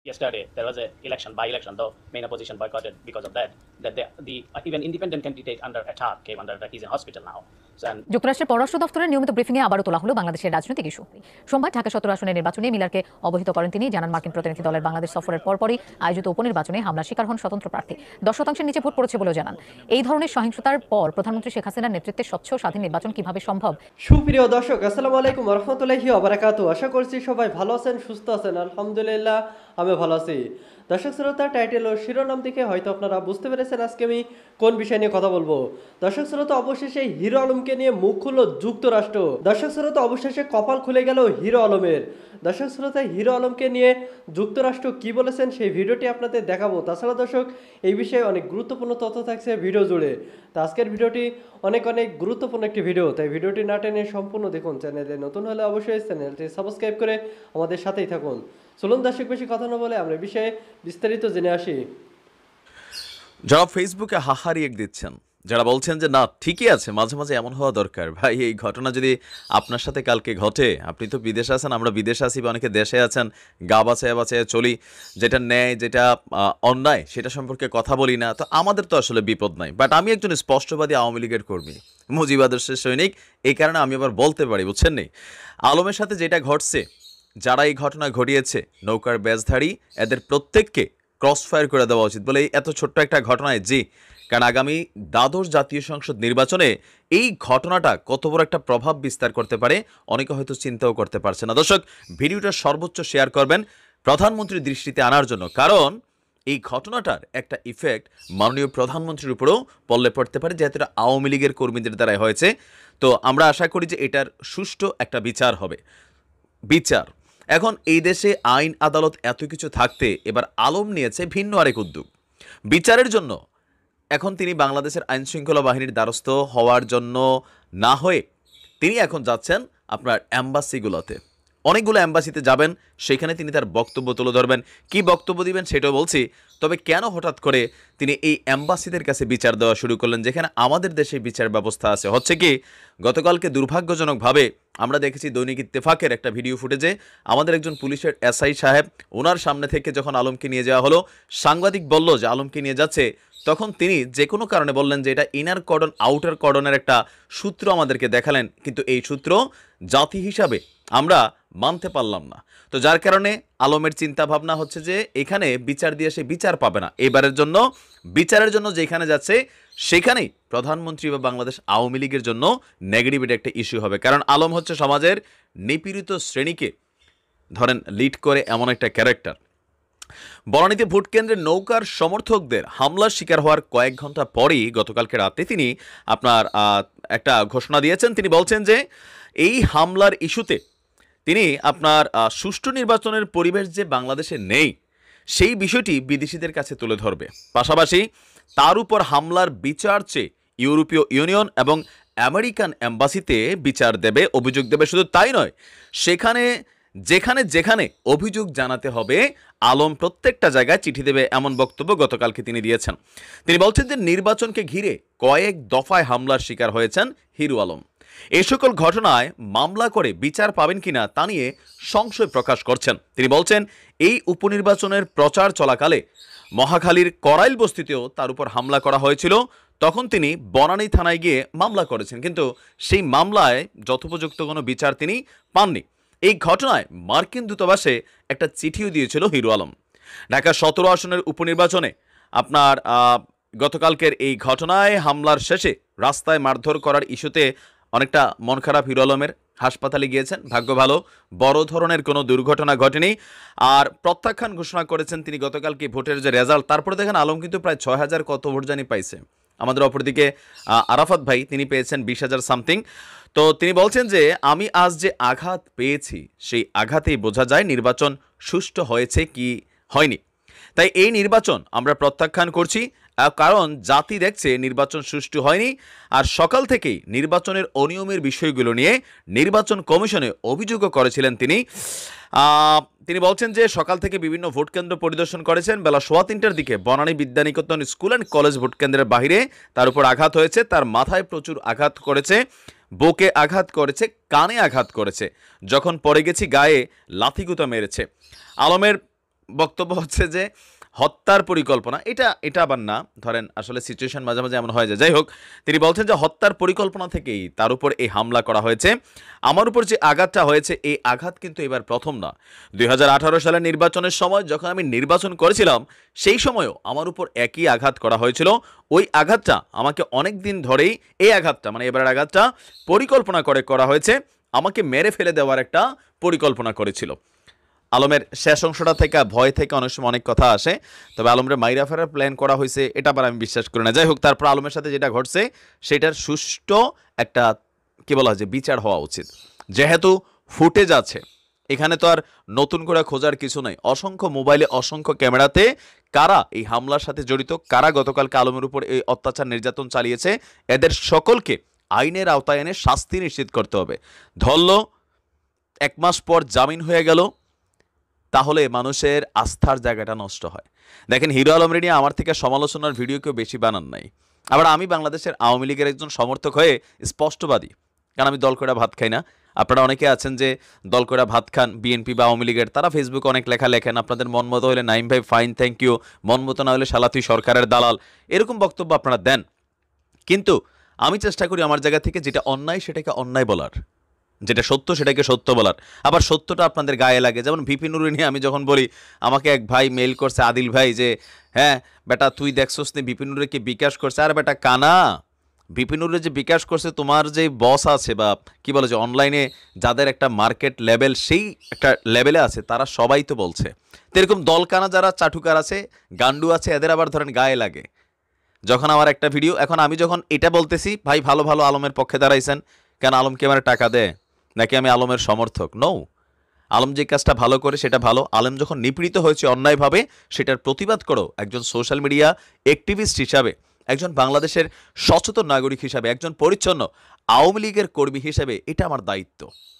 Yesterday there was a election, by-election, though main opposition boycotted because of that. That the even independent candidate under attack came under attack. He's in hospital now. যুক্তরাষ্ট্রের পররাষ্ট্র দপ্তরের নিয়মিত ব্রিফিংয়ে আবারও তোলা হলো বাংলাদেশের রাজনৈতিক ইস্যু। সোমবার ঢাকা 17 আসনের নির্বাচনে মিলারকে অবহিত করেন তিনি। জানান, মার্কিন প্রতিনিধি দলের বাংলাদেশ সফরের পরপরই আয়োজিত উপনির্বাচনে হামলার শিকার হন স্বতন্ত্র প্রার্থী। 10% নিচে ভোট পড়েছে বলেও জানান। এই ধরনের সহিংসতার পর প্রধানমন্ত্রী শেখ হাসিনার নেতৃত্বে স্বচ্ছ স্বাধীন নির্বাচন কিভাবে সম্ভব? সুপ্রিয় দর্শক, আসসালামু আলাইকুম ওয়া রাহমাতুল্লাহি ওয়া বারাকাতুহু। আশা করছি সবাই ভালো আছেন, সুস্থ আছেন। আলহামদুলিল্লাহ আমি ভালো আছি। দর্শক শ্রোতা, টাইটেল ও শিরোনাম দেখে হয়তো আপনারা বুঝতে পেরেছেন আজকে আমি কোন বিষয় নিয়ে কথা বলবো। দর্শক শ্রোতা, অবশেষে হিরো আলমকে নিয়ে মুখ খুলল যুক্তরাষ্ট্র। দর্শক শ্রোতা, অবশেষে কপাল খুলে গেল হিরো আলমের। দর্শক শ্রোতা, হিরো আলমকে নিয়ে যুক্তরাষ্ট্র কি বলেছেন সেই ভিডিওটি আপনাদের দেখাবো। তাছাড়া দর্শক, এই বিষয়ে অনেক গুরুত্বপূর্ণ তথ্য থাকছে ভিডিও জুড়ে। তো আজকের ভিডিওটি অনেক গুরুত্বপূর্ণ একটি ভিডিও, তাই ভিডিওটি না টেনে সম্পূর্ণ দেখুন। চ্যানেলে নতুন হলে অবশ্যই চ্যানেলটি সাবস্ক্রাইব করে আমাদের সাথেই থাকুন। চলুন দর্শক, বেশি কথা না বলে আমরা বিষয়ে বিস্তারিত জেনে আসি। যারা ফেসবুকে হাহারিয়ে দিচ্ছেন, যারা বলছেন যে না ঠিকই আছে, মাঝে মাঝে এমন হওয়া দরকার। ভাই, এই ঘটনা যদি আপনার সাথে কালকে ঘটে, আপনি তো বিদেশে আছেন, আমরা বিদেশে আছি বা অনেকে দেশে আছেন, গা বাঁচায় বাঁচায় চলি, যেটা ন্যায় যেটা অন্যায় সেটা সম্পর্কে কথা বলি না, তো আমাদের তো আসলে বিপদ নাই। বাট আমি একজন স্পষ্টবাদী আওয়ামী লীগের কর্মী, মুজিব আদর্শের সৈনিক, এই কারণে আমি আবার বলতে পারি, বুঝছেন নি, আলমের সাথে যেটা ঘটছে, যারা এই ঘটনা ঘটিয়েছে নৌকার ব্যাজধারী, এদের প্রত্যেককে ক্রসফায়ার করে দেওয়া উচিত বলে এত ছোট্ট একটা ঘটনায়। জি, কারণ আগামী দ্বাদশ জাতীয় সংসদ নির্বাচনে এই ঘটনাটা কত বড় একটা প্রভাব বিস্তার করতে পারে অনেকে হয়তো চিন্তাও করতে পারছে না। দর্শক, ভিডিওটা সর্বোচ্চ শেয়ার করবেন প্রধানমন্ত্রীর দৃষ্টিতে আনার জন্য, কারণ এই ঘটনাটার একটা ইফেক্ট মাননীয় প্রধানমন্ত্রীর উপরেও পড়লে পড়তে পারে, যেহেতু এটা আওয়ামী লীগের কর্মীদের দ্বারাই হয়েছে। তো আমরা আশা করি যে এটার সুষ্ঠু একটা বিচার হবে। বিচার এখন এই দেশে আইন আদালত এত কিছু থাকতে এবার আলম নিয়েছে ভিন্ন আরেক উদ্যোগ। বিচারের জন্য এখন তিনি বাংলাদেশের আইন শৃঙ্খলা বাহিনীর দ্বারস্থ হওয়ার জন্য না হয়ে তিনি এখন যাচ্ছেন আপনার অ্যাম্বাসিগুলোতে, অনেকগুলো অ্যাম্বাসিতে যাবেন, সেখানে তিনি তার বক্তব্য তুলে ধরবেন। কি বক্তব্য দিবেন সেটাও বলছি, তবে কেন হঠাৎ করে তিনি এই অ্যাম্বাসিদের কাছে বিচার দেওয়া শুরু করলেন, যেখানে আমাদের দেশে বিচার ব্যবস্থা আছে? হচ্ছে কি, গতকালকে দুর্ভাগ্যজনকভাবে আমরা দেখেছি দৈনিক ইত্তেফাকের একটা ভিডিও ফুটেজে আমাদের একজন পুলিশের এসআই সাহেব, ওনার সামনে থেকে যখন আলমকে নিয়ে যাওয়া হলো, সাংবাদিক বলল যে আলমকে নিয়ে যাচ্ছে, তখন তিনি যে কোনো কারণে বললেন যে এটা ইনার কর্ডন আউটার কর্ডনের একটা সূত্র আমাদেরকে দেখালেন, কিন্তু এই সূত্র জাতি হিসাবে আমরা মানতে পারলাম না। তো যার কারণে আলমের চিন্তা ভাবনা হচ্ছে যে এখানে বিচার দিয়ে সে বিচার পাবে না, এবারের জন্য বিচারের জন্য যেখানে যাচ্ছে সেখানেই প্রধানমন্ত্রী বা বাংলাদেশ আওয়ামী লীগের জন্য নেগেটিভিটি একটা ইস্যু হবে। কারণ আলম হচ্ছে সমাজের নিপীড়িত শ্রেণীকে ধরেন লিড করে এমন একটা ক্যারেক্টার। বনানীতে ভোট কেন্দ্রের নৌকার সমর্থকদের হামলার শিকার হওয়ার কয়েক ঘন্টা পরেই গতকালকে রাতে তিনি আপনার একটা ঘোষণা দিয়েছেন। তিনি বলছেন যে এই হামলার ইস্যুতে তিনি আপনার সুষ্ঠু নির্বাচনের পরিবেশ যে বাংলাদেশে নেই সেই বিষয়টি বিদেশিদের কাছে তুলে ধরবে, পাশাপাশি তার উপর হামলার বিচার চেয়ে ইউরোপীয় ইউনিয়ন এবং আমেরিকান এম্বাসিতে বিচার দেবে, অভিযোগ দেবে। শুধু তাই নয়, সেখানে যেখানে যেখানে অভিযোগ জানাতে হবে আলম প্রত্যেকটা জায়গায় চিঠি দেবে, এমন বক্তব্য গতকালকে তিনি দিয়েছেন। তিনি বলছেন যে নির্বাচনকে ঘিরে কয়েক দফায় হামলার শিকার হয়েছেন হিরো আলম। এই সকল ঘটনায় মামলা করে বিচার পাবেন কিনা তা নিয়ে সংশয় প্রকাশ করছেন। তিনি বলছেন এই উপনির্বাচনের প্রচার চলাকালে মহাখালীর করাইল বস্তিতেও তার উপর হামলা করা হয়েছিল, তখন তিনি বনানী থানায় গিয়ে মামলা করেছেন, কিন্তু সেই মামলায় যথোপযুক্ত কোনো বিচার তিনি পাননি। এই ঘটনায় মার্কিন দূতাবাসে একটা চিঠিও দিয়েছিল হিরো আলম। ঢাকা 17 আসনের উপনির্বাচনে আপনার গতকালকের এই ঘটনায় হামলার শেষে রাস্তায় মারধর করার ইস্যুতে অনেকটা মন খারাপ হিরো আলমের, হাসপাতালে গিয়েছেন, ভাগ্য ভালো বড় ধরনের কোনো দুর্ঘটনা ঘটেনি। আর প্রত্যাখ্যান ঘোষণা করেছেন তিনি গতকালকে ভোটের যে রেজাল্ট, তারপরে দেখেন আলম কিন্তু প্রায় 6000 কত ভোট জানি পাইছে। আমাদের অপরদিকে আরাফাত ভাই তিনি পেয়েছেন 20,000 সামথিং। তো তিনি বলছেন যে আমি আজ যে আঘাত পেয়েছি সেই আঘাতেই বোঝা যায় নির্বাচন সুষ্ঠু হয়েছে কি হয়নি। তাই এই নির্বাচন আমরা প্রত্যাখ্যান করছি, কারণ জাতি দেখছে নির্বাচন সুষ্ঠু হয়নি। আর সকাল থেকেই নির্বাচনের অনিয়মের বিষয়গুলো নিয়ে নির্বাচন কমিশনে অভিযোগও করেছিলেন তিনি। তিনি বলছেন যে সকাল থেকে বিভিন্ন ভোট কেন্দ্র পরিদর্শন করেছেন। বেলা 3:15টার দিকে Banani Bidyaniketan school and college ভোট কেন্দ্রের বাইরে তার উপর আঘাত হয়েছে, তার মাথায় প্রচুর আঘাত করেছে, বুকে আঘাত করেছে, কানে আঘাত করেছে, যখন পড়ে গেছি গায়ে লাথিগুতা মেরেছে। আলমের বক্তব্য হচ্ছে যে হত্যার পরিকল্পনা, এটা আবার না, ধরেন আসলে সিচুয়েশন মাঝে মাঝে এমন হয়ে যায়। যাই হোক, তিনি বলছেন যে হত্যার পরিকল্পনা থেকেই তার উপর এই হামলা করা হয়েছে। আমার উপর যে আঘাতটা হয়েছে, এই আঘাত কিন্তু এবার প্রথম না। 2018 সালের নির্বাচনের সময় যখন আমি নির্বাচন করেছিলাম, সেই সময়ও আমার উপর একই আঘাত করা হয়েছিল। ওই আঘাতটা আমাকে অনেক দিন ধরেই, এই আঘাতটা মানে এবারের আঘাতটা পরিকল্পনা করে করা হয়েছে, আমাকে মেরে ফেলে দেওয়ার একটা পরিকল্পনা করেছিল। আলমের শেষ অংশটা থেকে ভয় থেকে অনেক সময় অনেক কথা আসে, তবে আলমরে মাইরা ফেরার প্ল্যান করা হয়েছে এটা আবার আমি বিশ্বাস করি না। যাই হোক, তারপর আলমের সাথে যেটা ঘটছে সেটার সুষ্ঠু একটা কি বলা হয় যে বিচার হওয়া উচিত। যেহেতু ফুটেজ আছে, এখানে তো আর নতুন করে খোঁজার কিছু নাই। অসংখ্য মোবাইলে, অসংখ্য ক্যামেরাতে কারা এই হামলার সাথে জড়িত, কারা গতকালকে আলমের উপর এই অত্যাচার নির্যাতন চালিয়েছে, এদের সকলকে আইনের আওতায় এনে শাস্তি নিশ্চিত করতে হবে। ধরল 1 মাস পর জামিন হয়ে গেল, তাহলে মানুষের আস্থার জায়গাটা নষ্ট হয়। দেখেন, হিরো আলমরে নিয়ে আমার থেকে সমালোচনার ভিডিও কেউ বেশি বানান নাই। আবার আমি বাংলাদেশের আওয়ামী লীগের একজন সমর্থক হয়ে স্পষ্টবাদী, কারণ আমি দল করে ভাত খাই না। আপনারা অনেকে আছেন যে দল করে ভাত খান বিএনপি বা আওয়ামী লীগের, তারা ফেসবুকে অনেক লেখা লেখেন, আপনাদের মন মতো হলে নাইম ভাই ফাইন থ্যাংক ইউ, মন মতো না হলে শালা তুই সরকারের দালাল, এরকম বক্তব্য আপনারা দেন। কিন্তু আমি চেষ্টা করি আমার জায়গা থেকে যেটা অন্যায় সেটাকে অন্যায় বলার, যেটা সত্য সেটাকে সত্য বলার। আবার সত্যটা আপনাদের গায়ে লাগে। যেমন ভিপি নুরে নিয়ে আমি যখন বলি, আমাকে এক ভাই মেইল করছে, আদিল ভাই, যে হ্যাঁ বেটা তুই দেখছস নি ভিপি নুরে কি বিকাশ করছে। আর বেটা কানা, ভিপি নুরে যে বিকাশ করছে, তোমার যে বস আছে বা কি বলে যে অনলাইনে যাদের একটা মার্কেট লেভেল, সেই একটা লেভেলে আছে, তারা সবাই তো বলছে। তো এরকম দলকানা যারা চাটুকার আছে, গান্ডু আছে, এদের আবার ধরেন গায়ে লাগে যখন আমার একটা ভিডিও, এখন আমি যখন এটা বলতেছি, ভাই ভালো ভালো আলমের পক্ষে দাঁড়াইছেন, কেন আলম কি আমার টাকা দেয় নাকি আমি আলমের সমর্থক? নৌ, আলম যে কাজটা ভালো করে সেটা ভালো। আলম যখন নিপীড়িত হয়েছে অন্যায়ভাবে, সেটার প্রতিবাদ করো একজন সোশ্যাল মিডিয়া অ্যাক্টিভিস্ট হিসাবে, একজন বাংলাদেশের সচেতন নাগরিক হিসাবে, একজন পরিচ্ছন্ন আওয়ামী লীগের কর্মী হিসাবে, এটা আমার দায়িত্ব।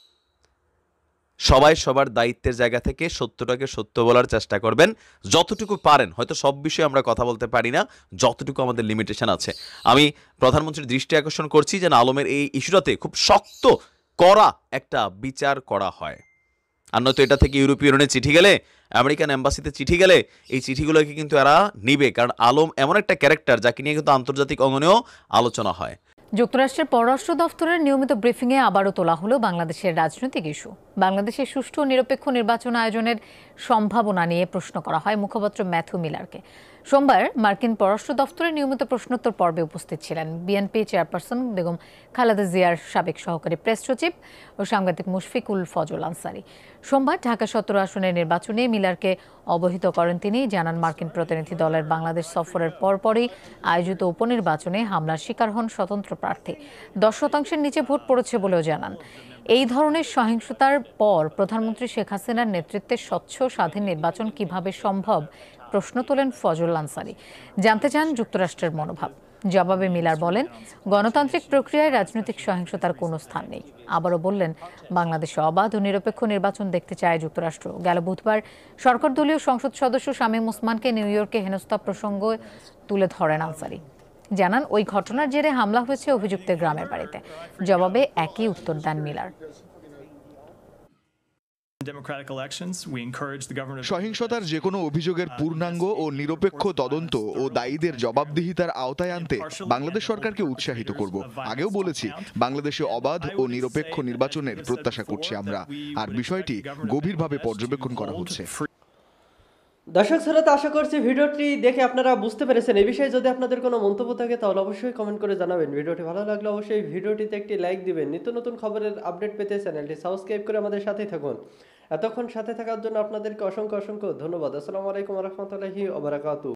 সবাই সবার দায়িত্বের জায়গা থেকে সত্যটাকে সত্য বলার চেষ্টা করবেন যতটুকু পারেন। হয়তো সব বিষয়ে আমরা কথা বলতে পারি না, যতটুকু আমাদের লিমিটেশন আছে। আমি প্রধানমন্ত্রীর দৃষ্টি আকর্ষণ করছি যেন আলমের এই ইস্যুটাতে খুব শক্ত কড়া একটা বিচার করা হয়। আর নয়তো এটা থেকে ইউরোপীয় ইউনিয়নে চিঠি গেলে, আমেরিকান এম্বাসিতে চিঠি গেলে, এই চিঠিগুলোকে কিন্তু এরা নিবে, কারণ আলম এমন একটা ক্যারেক্টার যাকে নিয়ে কিন্তু আন্তর্জাতিক অঙ্গনেও আলোচনা হয়। যুক্তরাষ্ট্রের পররাষ্ট্র দফতরের নিয়মিত ব্রিফিংয়ে আবারও তোলা হলো বাংলাদেশের রাজনৈতিক ইস্যু। বাংলাদেশের সুষ্ঠু ও নিরপেক্ষ নির্বাচন আয়োজনের সম্ভাবনা নিয়ে প্রশ্ন করা হয় মুখপাত্র ম্যাথু মিলারকে। সোমবার মার্কিন পররাষ্ট্র দফতরের নিয়মিত প্রশ্নোত্তর পর্বে উপস্থিত ছিলেন বিএনপি চেয়ারপারসন বেগম খালেদা জিয়ার সাবেক সহকারী প্রেস সচিব ও সাংবাদিক মুশফিকুল ফজল আনসারি। সোমবার ঢাকা 17 আসনের নির্বাচনে মিলারকে অবহিত করেন তিনি। জানান, মার্কিন প্রতিনিধি দলের বাংলাদেশ সফরের পরপরই আয়োজিত উপনির্বাচনে হামলার শিকার হন স্বতন্ত্র প্রার্থী। 10% নিচে ভোট পড়েছে বলেও জানান। এই ধরনের সহিংসতার পর প্রধানমন্ত্রী শেখ হাসিনার নেতৃত্বে স্বচ্ছ স্বাধীন নির্বাচন কিভাবে সম্ভব প্রশ্ন তোলেন ফজল আনসারি। জানতে চান যুক্তরাষ্ট্রের মনোভাব। জবাবে মিলার বলেন, গণতান্ত্রিক প্রক্রিয়ায় রাজনৈতিক সহিংসতার কোনো স্থান নেই। আবারও বললেন, বাংলাদেশে অবাধ ও নিরপেক্ষ নির্বাচন দেখতে চায় যুক্তরাষ্ট্র। গেল বুধবার সরকার দলীয় সংসদ সদস্য শামীম ওসমানকে নিউ ইয়র্কে হেনস্থা প্রসঙ্গ তুলে ধরেন আনসারি। জানান, ওই ঘটনার জেরে হামলা হয়েছে অভিযুক্তের গ্রামের বাড়িতে। জবাবে একই উত্তর দেন মিলার। সহিংসতার যে কোনো অভিযোগের পূর্ণাঙ্গ ও নিরপেক্ষ তদন্ত ও দায়ীদের জবাবদিহিতার আওতায় আনতে বাংলাদেশ সরকারকে উৎসাহিত করব। আগেও বলেছি, বাংলাদেশে অবাধ ও নিরপেক্ষ নির্বাচনের প্রত্যাশা করছি আমরা, আর বিষয়টি গভীরভাবে পর্যবেক্ষণ করা হচ্ছে। দর্শক শ্রোতা, আশা করছি ভিডিওটি দেখে আপনারা বুঝতে পেরেছেন। এই বিষয়ে যদি আপনাদের কোনো মন্তব্য থাকে তাহলে অবশ্যই কমেন্ট করে জানাবেন। ভিডিওটি ভালো লাগলে অবশ্যই ভিডিওটিতে একটি লাইক দিবেন। নিত্য নতুন খবরের আপডেট পেতে চ্যানেলটি সাবস্ক্রাইব করে আমাদের সাথেই থাকুন। এতক্ষণ সাথে থাকার জন্য আপনাদেরকে অসংখ্য অসংখ্য ধন্যবাদ। আসসালামু আলাইকুম ওয়া রাহমাতুল্লাহি ওয়া বারাকাতুহু।